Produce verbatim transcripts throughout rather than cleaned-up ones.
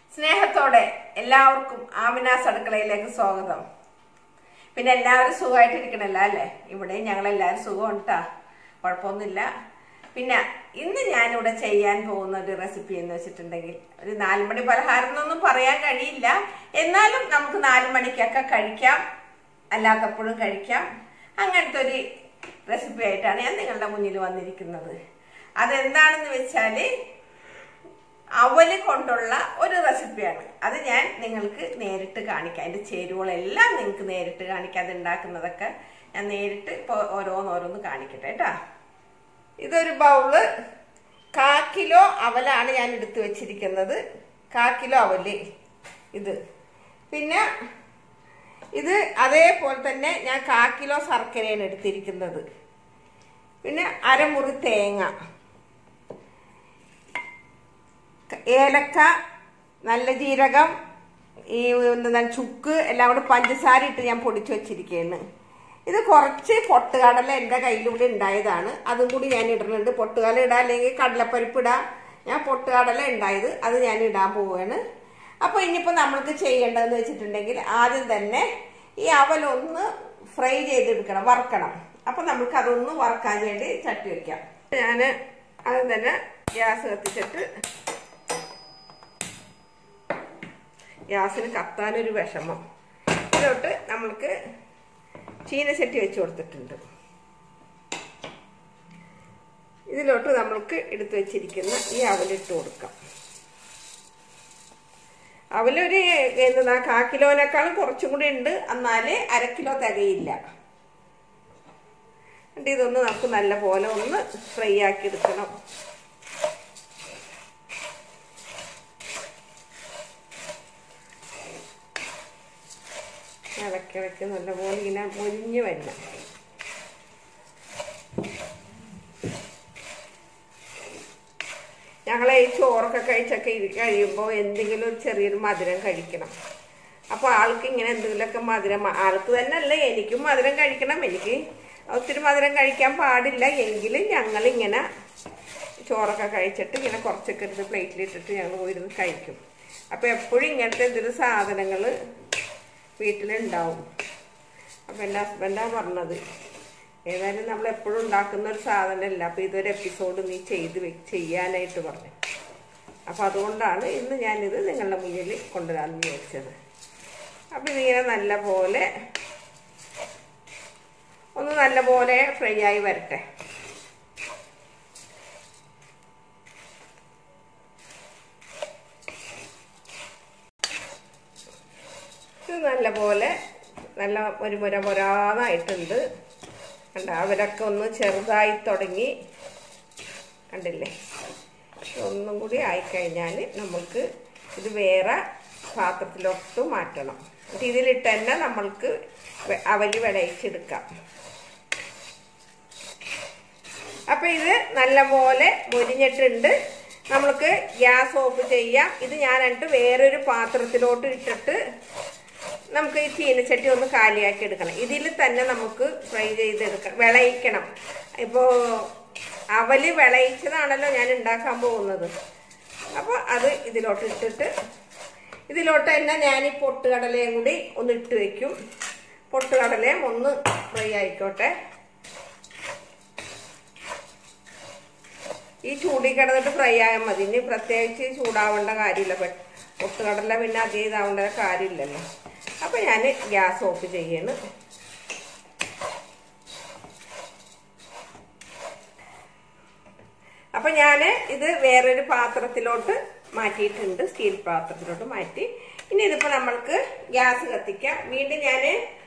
സ്നേഹത്തോടെ എല്ലാവർക്കും ആമിനാസ് അടുക്കളയിലേക്ക് സ്വാഗതം. പിന്നെ എല്ലാവരും സുഖമായിട്ടിരിക്കണല്ലോ അല്ലേ? ഇവിടെ ഞങ്ങളെല്ലാവരും സുഖമുണ്ടാ, കുഴപ്പമൊന്നുമില്ല. പിന്നെ ഇന്ന് ഞാനിവിടെ ചെയ്യാൻ പോകുന്ന ഒരു റെസിപ്പി എന്ന് വെച്ചിട്ടുണ്ടെങ്കിൽ ഒരു നാലുമണി പലഹാരം എന്നൊന്നും പറയാൻ കഴിയില്ല, എന്നാലും നമുക്ക് നാലു മണിക്കൊക്കെ കഴിക്കാം, അല്ലാത്തപ്പോഴും കഴിക്കാം. അങ്ങനത്തെ ഒരു റെസിപ്പി ആയിട്ടാണ് ഞാൻ നിങ്ങളുടെ മുന്നിൽ വന്നിരിക്കുന്നത്. അതെന്താണെന്ന് വെച്ചാല് അവല് കൊണ്ടുള്ള ഒരു റെസിപ്പിയാണ്. അത് ഞാൻ നിങ്ങൾക്ക് നേരിട്ട് കാണിക്കാം. അതിന്റെ ചേരുവകളെല്ലാം നിങ്ങൾക്ക് നേരിട്ട് കാണിക്കാം. അത് ഉണ്ടാക്കുന്നതൊക്കെ ഞാൻ നേരിട്ട് ഇപ്പോൾ ഓരോന്നോരോന്ന് കാണിക്കട്ടെ കേട്ടാ. ഇതൊരു ബൗള് കാ കിലോ അവലാണ് ഞാൻ എടുത്തു വെച്ചിരിക്കുന്നത്. കാ കിലോ അവല് ഇത്. പിന്നെ ഇത് അതേപോലെ തന്നെ ഞാൻ കാ കിലോ ശർക്കരയാണ് എടുത്തിരിക്കുന്നത്. പിന്നെ അരമുറി തേങ്ങ, ഏലക്ക, നല്ല ജീരകം, ഈ എന്താ ചുക്ക് എല്ലാം കൂടെ പഞ്ചസാര ഇട്ട് ഞാൻ പൊടിച്ചു വെച്ചിരിക്കുകയാണ്. ഇത് കുറച്ച് പൊട്ടുകടല എൻ്റെ കയ്യിലൂടെ ഉണ്ടായതാണ്, അതും കൂടി ഞാൻ ഇടുന്നുണ്ട്. പൊട്ടുകടല ഇടാം, അല്ലെങ്കിൽ കടലപ്പരിപ്പ് ഇടാം. ഞാൻ പൊട്ടുകടല ഉണ്ടായത് അത് ഞാൻ ഇടാൻ പോവുകയാണ്. അപ്പോൾ ഇനിയിപ്പോൾ നമ്മൾക്ക് ചെയ്യേണ്ടതെന്ന് വെച്ചിട്ടുണ്ടെങ്കിൽ ആദ്യം തന്നെ ഈ അവലൊന്ന് ഫ്രൈ ചെയ്തെടുക്കണം, വറുക്കണം. അപ്പം നമുക്ക് അതൊന്ന് വറുക്കാൻ വേണ്ടി ചട്ടി വയ്ക്കാം. ഞാൻ അത് തന്നെ ഗ്യാസ് കത്തിച്ചിട്ട്, ഗ്യാസിന് കത്താനൊരു വിഷമം, ഇതിലോട്ട് നമ്മൾക്ക് ചീനച്ചട്ടി വെച്ച് കൊടുത്തിട്ടുണ്ട്. ഇതിലോട്ട് നമ്മൾക്ക് എടുത്തു വെച്ചിരിക്കുന്ന ഈ അവലിട്ട് കൊടുക്കാം. അവലൊരു എന്താ കാ കിലോനേക്കാളും കുറച്ചും കൂടി ഉണ്ട്, എന്നാല് അര കിലോ തികയില്ല. എന്നിട്ട് ഇതൊന്ന് നമുക്ക് നല്ല പോലെ ഒന്ന് ഫ്രൈ ആക്കി എടുക്കണം. ഇടയ്ക്കിടയ്ക്ക് നല്ലപോലെ ഇങ്ങനെ മുരിഞ്ഞ് വരണം. ഞങ്ങളെ ഈ ചോറൊക്കെ കഴിച്ചൊക്കെ കഴിയുമ്പോൾ എന്തെങ്കിലും ഒരു ചെറിയൊരു മധുരം കഴിക്കണം. അപ്പോൾ ആൾക്ക് ഇങ്ങനെ എന്തെങ്കിലുമൊക്കെ മധുരം, ആൾക്ക് തന്നെ അല്ല എനിക്കും മധുരം കഴിക്കണം. എനിക്ക് ഒത്തിരി മധുരം കഴിക്കാൻ പാടില്ല, എങ്കിലും ഞങ്ങളിങ്ങനെ ചോറൊക്കെ കഴിച്ചിട്ട് ഇങ്ങനെ കുറച്ചൊക്കെ എടുത്ത് പ്ലേറ്റിലിട്ടിട്ട് ഞങ്ങൾ പോയിരുന്ന് കഴിക്കും. അപ്പോൾ എപ്പോഴും ഇങ്ങനത്തെ എന്തൊരു സാധനങ്ങൾ വീട്ടിലുണ്ടാവും. അപ്പം എൻ്റെ ഹസ്ബൻഡാണ് പറഞ്ഞത്, ഏതായാലും നമ്മൾ എപ്പോഴും ഉണ്ടാക്കുന്ന ഒരു സാധനമല്ല, അപ്പോൾ ഇതൊരു എപ്പിസോഡ് നീ ചെയ്ത് ചെയ്യാനായിട്ട് പറഞ്ഞു. അപ്പോൾ അതുകൊണ്ടാണ് ഇന്ന് ഞാനിത് നിങ്ങളുടെ മുന്നിൽ കൊണ്ടുവരാമെന്ന് വിചാരിച്ചത്. അപ്പം ഇതിങ്ങനെ നല്ല പോലെ ഒന്ന് നല്ല പോലെ ഫ്രൈ ആയി വരട്ടെ. ഇത് നല്ല പോലെ നല്ല ഒരു മുര മുരാന്നായിട്ടുണ്ട്. കണ്ട, അവരൊക്കെ ഒന്ന് ചെറുതായി തുടങ്ങി, കണ്ടില്ലേ? ഒന്നും കൂടി ആയിക്കഴിഞ്ഞാൽ നമുക്ക് ഇത് വേറെ പാത്രത്തിലോട്ട് മാറ്റണം. എന്നിട്ട് ഇതിലിട്ട് തന്നെ നമ്മൾക്ക് അവല് വിളയിച്ചെടുക്കാം. അപ്പം ഇത് നല്ലപോലെ മൊരിഞ്ഞിട്ടുണ്ട്. നമ്മൾക്ക് ഗ്യാസ് ഓഫ് ചെയ്യാം. ഇത് ഞാൻ എന്നിട്ട് വേറൊരു പാത്രത്തിലോട്ട് ഇട്ടിട്ട് നമുക്ക് ഈ ചീനച്ചട്ടി ഒന്ന് കാലിയാക്കി എടുക്കണം. ഇതിൽ തന്നെ നമുക്ക് ഫ്രൈ ചെയ്തെടുക്കണം, വിളയിക്കണം. ഇപ്പോൾ അവല് വിളയിച്ചതാണല്ലോ ഞാൻ ഉണ്ടാക്കാൻ പോകുന്നത്. അപ്പോൾ അത് ഇതിലോട്ട് ഇട്ടിട്ട്, ഇതിലോട്ട് തന്നെ ഞാൻ ഈ പൊട്ടുകടലയും കൂടി ഒന്ന് ഇട്ട് വയ്ക്കും. പൊട്ടുകടലയും ഒന്ന് ഫ്രൈ ആയിക്കോട്ടെ. ഈ ചൂടി കിടന്നിട്ട് ഫ്രൈ ആയാൽ മതി, ഇനി പ്രത്യേകിച്ച് ചൂടാവേണ്ട കാര്യമില്ല. പൊട്ടുകടല പിന്നെ അധികം ഇതാവേണ്ട കാര്യമില്ലല്ലോ. അപ്പം ഞാൻ ഗ്യാസ് ഓഫ് ചെയ്യാണ്. അപ്പം ഞാൻ ഇത് വേറൊരു പാത്രത്തിലോട്ട് മാറ്റിയിട്ടുണ്ട്, സ്റ്റീൽ പാത്രത്തിലോട്ട് മാറ്റി. ഇനി ഇതിപ്പോൾ നമ്മൾക്ക് ഗ്യാസ് കത്തിക്കാം. വീണ്ടും ഞാൻ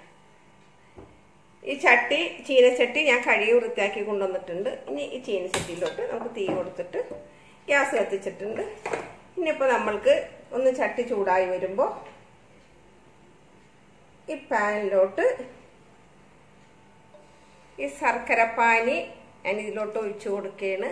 ഈ ചട്ടി, ചീനച്ചട്ടി ഞാൻ കഴുകി വൃത്തിയാക്കി കൊണ്ടുവന്നിട്ടുണ്ട്. ഇനി ഈ ചീനച്ചട്ടിയിലോട്ട് നമുക്ക് തീ കൊടുത്തിട്ട് ഗ്യാസ് കത്തിച്ചിട്ടുണ്ട്. ഇനിയിപ്പോൾ നമ്മൾക്ക് ഒന്ന് ചട്ടി ചൂടായി വരുമ്പോൾ ഈ പാനിലോട്ട് ഈ ശർക്കരപ്പാനി ഞാൻ ഇതിലോട്ട് ഒഴിച്ചു കൊടുക്കുകയാണ്.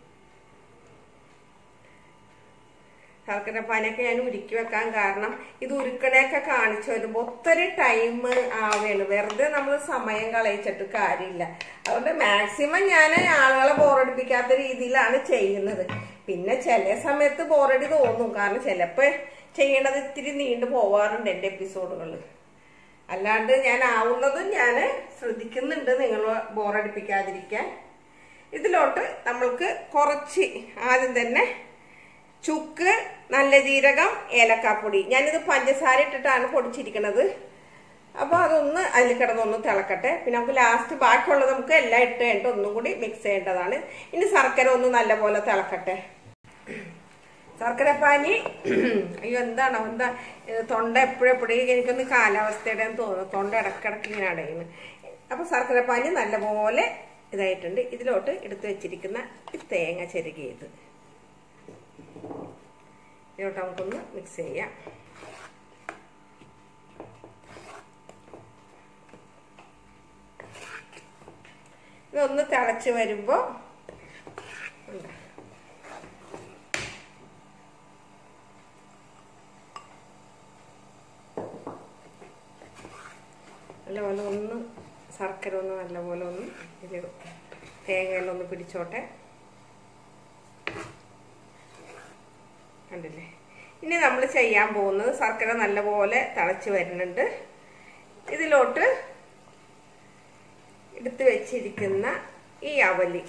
ശർക്കരപ്പാനിയൊക്കെ ഞാൻ ഉരുക്കി വെക്കാൻ കാരണം ഇത് ഉരുക്കണയൊക്കെ കാണിച്ചു വരുമ്പോൾ ഒത്തിരി ടൈം ആവുകയാണ്. വെറുതെ നമ്മൾ സമയം കളയിച്ചിട്ട് കാര്യമില്ല. അതുകൊണ്ട് മാക്സിമം ഞാൻ ആളുകളെ ബോറടിപ്പിക്കാത്ത രീതിയിലാണ് ചെയ്യുന്നത്. പിന്നെ ചില സമയത്ത് ബോറടി തോന്നും, കാരണം ചിലപ്പോൾ ചെയ്യണത് ഇത്തിരി നീണ്ടു പോവാറുണ്ട് എൻ്റെ എപ്പിസോഡുകൾ. അല്ലാണ്ട് ഞാൻ ആവുന്നതും ഞാൻ ശ്രദ്ധിക്കുന്നുണ്ട് നിങ്ങൾ ബോറടിപ്പിക്കാതിരിക്കാൻ. ഇതിലോട്ട് നമ്മൾക്ക് കുറച്ച് ആദ്യം തന്നെ ചുക്ക്, നല്ല ജീരകം, ഏലക്കാപ്പൊടി, ഞാനിത് പഞ്ചസാര ഇട്ടിട്ടാണ് പൊടിച്ചിരിക്കുന്നത്. അപ്പോൾ അതൊന്ന് അതിൽ കിടന്നൊന്ന് തിളക്കട്ടെ. പിന്നെ നമുക്ക് ലാസ്റ്റ് ബാക്കിയുള്ളത് നമുക്ക് എല്ലാം ഇട്ട് കഴിഞ്ഞിട്ട് ഒന്നും കൂടി മിക്സ് ചെയ്യേണ്ടതാണ്. ഇനി ശർക്കര ഒന്ന് നല്ലപോലെ തിളക്കട്ടെ. ശർക്കരപ്പാനി അയ്യോ എന്താണോ എന്താ തൊണ്ട എപ്പോഴും എപ്പോഴും എനിക്കൊന്ന് കാലാവസ്ഥയുടെ തോന്നുന്നു, തൊണ്ട ഇടക്കിടക്ക് ഇങ്ങനെ അടയുന്നു. അപ്പോൾ ശർക്കരപ്പാനി നല്ലപോലെ ഇതായിട്ടുണ്ട്. ഇതിലോട്ട് എടുത്തു വെച്ചിരിക്കുന്ന ഈ തേങ്ങ ചെരുകിയത് ഇതിലോട്ട് നമുക്കൊന്ന് മിക്സ് ചെയ്യാം. ഇതൊന്ന് തിളച്ച് വരുമ്പോൾ നല്ലപോലെ ഒന്ന് ശർക്കര ഒന്ന് നല്ലപോലെ ഒന്ന് ഇതിൽ തേങ്ങയിലൊന്ന് പിടിച്ചോട്ടെ. കണ്ടില്ലേ? ഇനി നമ്മൾ ചെയ്യാൻ പോകുന്നത് ശർക്കര നല്ലപോലെ തിളച്ച് വരുന്നുണ്ട്. ഇതിലോട്ട് എടുത്ത് വെച്ചിരിക്കുന്ന ഈ അവലി,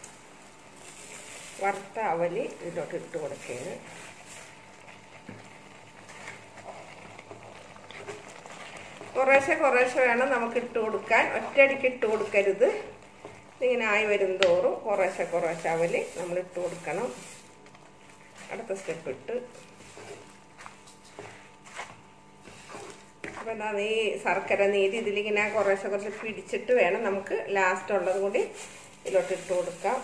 വറുത്ത അവലി ഇതിലോട്ട് ഇട്ട് കൊടുക്കുകയാണ്. കുറേശ്ശെ കുറേശ്ശെ വേണം നമുക്ക് ഇട്ട് കൊടുക്കാൻ, ഒറ്റയടിക്ക് ഇട്ട് കൊടുക്കരുത്. ഇങ്ങനെ ആയി വരും തോറും കുറേശ്ശെ കുറേശ്ശെ അവലി നമ്മൾ ഇട്ട് കൊടുക്കണം. അടുത്ത സ്റ്റെപ്പ് ഇട്ട് അപ്പം എന്താ ഈ ശർക്കര നീര് ഇതിലിങ്ങനെ കുറേശ്ശെ കുറച്ച് പിടിച്ചിട്ട് വേണം നമുക്ക് ലാസ്റ്റ് ഉള്ളത് കൂടി ഇതിലോട്ട് ഇട്ട് കൊടുക്കാം.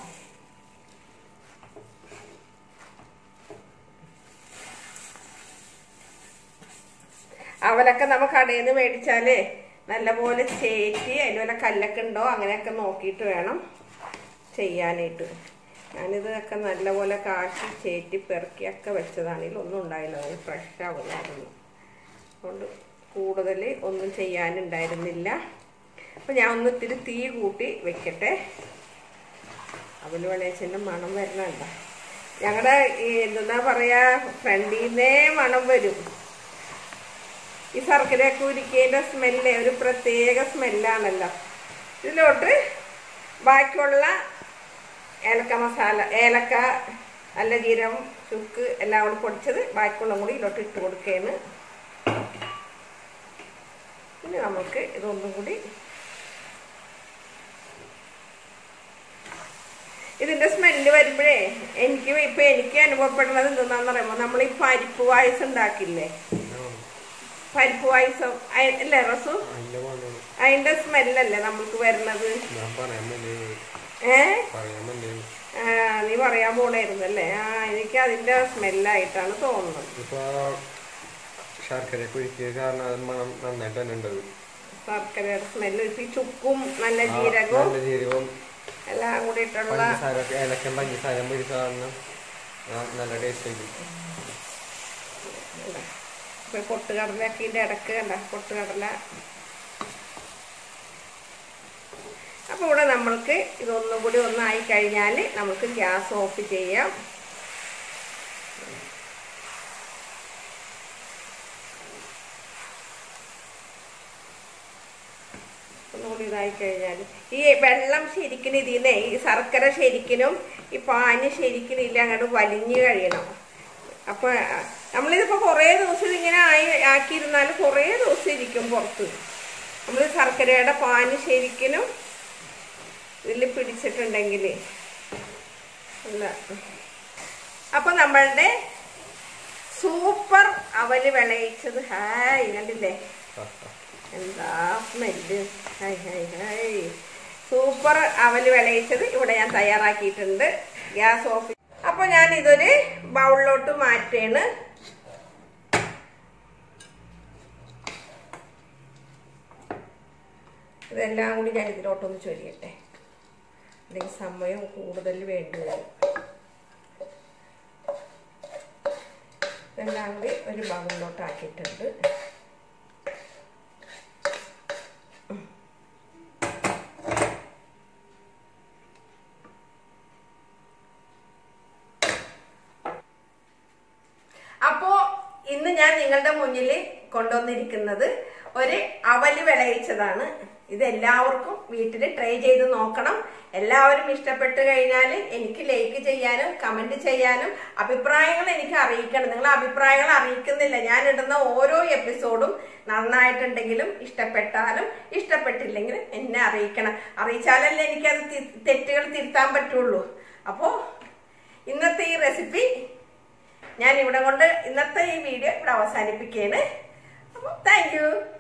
അവലൊക്കെ നമുക്ക് കടയിൽ നിന്ന് മേടിച്ചാലേ നല്ലപോലെ ചേറ്റി അതിൽ വല്ല കല്ലൊക്കെ ഉണ്ടോ അങ്ങനെയൊക്കെ നോക്കിയിട്ട് വേണം ചെയ്യാനായിട്ട്. ഞാനിതൊക്കെ നല്ലപോലെ കാശി ചേറ്റി പെറുക്കിയൊക്കെ വെച്ചതാണെങ്കിൽ ഒന്നും ഉണ്ടായില്ല, അത് ഫ്രഷ് ആവുന്നായിരുന്നു. അതുകൊണ്ട് കൂടുതൽ ഒന്നും ചെയ്യാനുണ്ടായിരുന്നില്ല. അപ്പം ഞാൻ ഒന്ന് ഇത്തിരി തീ കൂട്ടി വെക്കട്ടെ. അവല് വെളയിച്ചതിൻ്റെ മണം വരണണ്ട. ഞങ്ങളുടെ ഈ എന്താ പറയുക, ഫ്രണ്ടിൽ നിന്നേ മണം വരും. ഈ ശർക്കരയൊക്കെ ഉരുക്കിയതിൻ്റെ സ്മെല്ല് ഒരു പ്രത്യേക സ്മെല്ലാണല്ലോ. ഇതിലോട്ട് ബാക്കിയുള്ള ഏലക്ക മസാല, ഏലക്ക, നല്ല ജീരകം, ചുക്ക് എല്ലാം കൂടി പൊടിച്ചത് ബാക്കിയുള്ള കൂടി ഇതിലോട്ട് ഇട്ട് കൊടുക്കുകയാണ്. ഇനി നമുക്ക് ഇതൊന്നും കൂടി ഇതിൻ്റെ സ്മെല്ല് വരുമ്പോഴേ എനിക്ക് ഇപ്പം എനിക്ക് അനുഭവപ്പെടുന്നത് എന്താണെന്ന് പറയുമ്പോൾ നമ്മൾ ഈ പരിപ്പ് പായസം ഉണ്ടാക്കില്ലേ, പരിപ്പ് പായസം അല്ലേ റസു, അതിന്റെ സ്മെല്ലല്ലേ നമ്മൾക്ക് വരുന്നത്. ഏ ആ നീ പറയാൻ പോണായിരുന്നു അല്ലേ? ആ എനിക്ക് അതിന്റെ സ്മെല്ലായിട്ടാണ് തോന്നുന്നത്. ശർക്കരയുടെ സ്മെല്ല് ഈ ചുക്കും നല്ല ജീരകവും എല്ലാം കൂടി ഇട്ടുള്ള നല്ല ടേസ്റ്റ്. ഇപ്പൊ പൊട്ടുകടലൊക്കെ ഇതിന്റെ ഇടക്ക് കണ്ട പൊട്ടുകടല. അപ്പൊ ഇവിടെ നമ്മൾക്ക് ഇതൊന്നും കൂടി ഒന്നായി കഴിഞ്ഞാൽ നമുക്ക് ഗ്യാസ് ഓഫ് ചെയ്യാം. ഒന്നുകൂടി ഇതായി കഴിഞ്ഞാൽ ഈ വെള്ളം ശരിക്കും ഇതിനെ ഈ ശർക്കര ശരിക്കും ഈ പാന് ശരിക്കും ഇല്ല അങ്ങോട്ട് വലിഞ്ഞു കഴിയണം. അപ്പൊ നമ്മളിതിപ്പോ കുറേ ദിവസം ഇങ്ങനെ ആയി ആക്കിയിരുന്നാലും കുറേ ദിവസം ഇരിക്കും പുറത്ത്. നമ്മൾ ശർക്കരയുടെ പാന് ശരിക്കും ഇതിൽ പിടിച്ചിട്ടുണ്ടെങ്കിൽ അല്ല. അപ്പൊ നമ്മളുടെ സൂപ്പർ അവല് വിളയിച്ചത് ഹായ് കണ്ടില്ലേ, എന്താ smell, hi hi hi. Super അവല് വിളയിച്ചത് ഇവിടെ ഞാൻ തയ്യാറാക്കിയിട്ടുണ്ട്. Gas off. അപ്പൊ ഞാൻ ഇതൊരു ബൗളിലോട്ട് മാറ്റാണ്. ഇതെല്ലാം കൂടി ഞാൻ ഇതിലോട്ടൊന്ന് ചൊരിയട്ടെ, അല്ലെങ്കിൽ സമയം കൂടുതൽ വേണ്ടി വരും. ഇതെല്ലാം കൂടി ഒരു ബൗളിലോട്ട് ആക്കിയിട്ടുണ്ട്. അപ്പോ ഇന്ന് നിങ്ങളുടെ മുന്നിൽ കൊണ്ടുവന്നിരിക്കുന്നത് ഒരു അവല് വിളയിച്ചതാണ്. ഇത് എല്ലാവർക്കും വീട്ടിൽ ട്രൈ ചെയ്ത് നോക്കണം. എല്ലാവരും ഇഷ്ടപ്പെട്ട് കഴിഞ്ഞാൽ എനിക്ക് ലൈക്ക് ചെയ്യാനും കമന്റ് ചെയ്യാനും അഭിപ്രായങ്ങൾ എനിക്ക് അറിയിക്കണം. നിങ്ങൾ അഭിപ്രായങ്ങൾ അറിയിക്കുന്നില്ല. ഞാൻ ഇടുന്ന ഓരോ എപ്പിസോഡും നന്നായിട്ടുണ്ടെങ്കിലും ഇഷ്ടപ്പെട്ടാലും ഇഷ്ടപ്പെട്ടില്ലെങ്കിലും എന്നെ അറിയിക്കണം. അറിയിച്ചാലല്ലേ എനിക്കത് തെറ്റുകൾ തിരുത്താൻ പറ്റുള്ളൂ. അപ്പോൾ ഇന്നത്തെ ഈ റെസിപ്പി ഞാൻ ഇവിടെ കൊണ്ട് ഇന്നത്തെ ഈ വീഡിയോ ഇവിടെ അവസാനിപ്പിക്കുകയാണ്. അപ്പോൾ താങ്ക് യു.